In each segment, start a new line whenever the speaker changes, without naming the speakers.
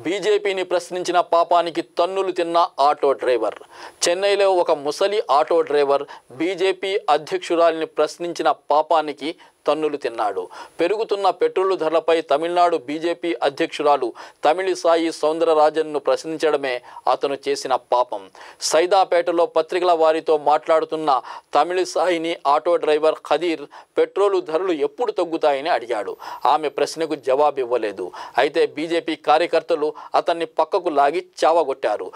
బీజేపీని ప్రశ్నించిన పాపానికి తన్నులు తిన్న ఆటో డ్రైవర్. చెన్నైలో ఒక ముసలి ఆటో డ్రైవర్ బీజేపీ అధ్యక్షురాలిని ప్రశ్నించిన పాపానికి తన్నులు తిన్నాడు. పెరుగుతున్న పెట్రోలు ధరలపై తమిళనాడు బీజేపీ అధ్యక్షురాలు తమిళిసాయి సౌందరరాజన్ను ప్రశ్నించడమే అతను చేసిన పాపం. సైదాపేటలో పత్రికల వారితో మాట్లాడుతున్న తమిళిసాయిని ఆటో డ్రైవర్ ఖదీర్ పెట్రోలు ధరలు ఎప్పుడు తగ్గుతాయని అడిగాడు. ఆమె ప్రశ్నకు జవాబు ఇవ్వలేదు. అయితే బీజేపీ కార్యకర్తలు అతన్ని పక్కకు లాగి చావగొట్టారు.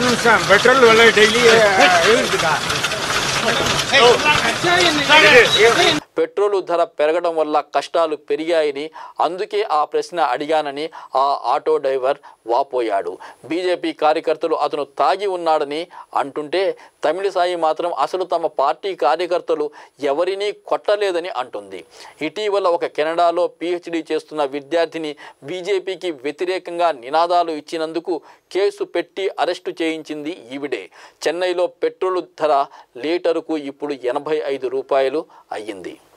పెట్రోలు ధర పెరగడం వల్ల కష్టాలు పెరిగాయని, అందుకే ఆ ప్రశ్న అడిగానని ఆ ఆటో డ్రైవర్ వాపోయాడు. బీజేపీ కార్యకర్తలు అతను తాగి ఉన్నాడని అంటుంటే తమిళిసాయి మాత్రం అసలు తమ పార్టీ కార్యకర్తలు ఎవరినీ కొట్టలేదని అంటుంది. ఇటీవల ఒక కెనడాలో PhD చేస్తున్న విద్యార్థిని బీజేపీకి వ్యతిరేకంగా నినాదాలు ఇచ్చినందుకు కేసు పెట్టి అరెస్టు చేయించింది ఈవిడే. చెన్నైలో పెట్రోలు ధర లీటరుకు ఇప్పుడు 85 రూపాయలు అయ్యింది.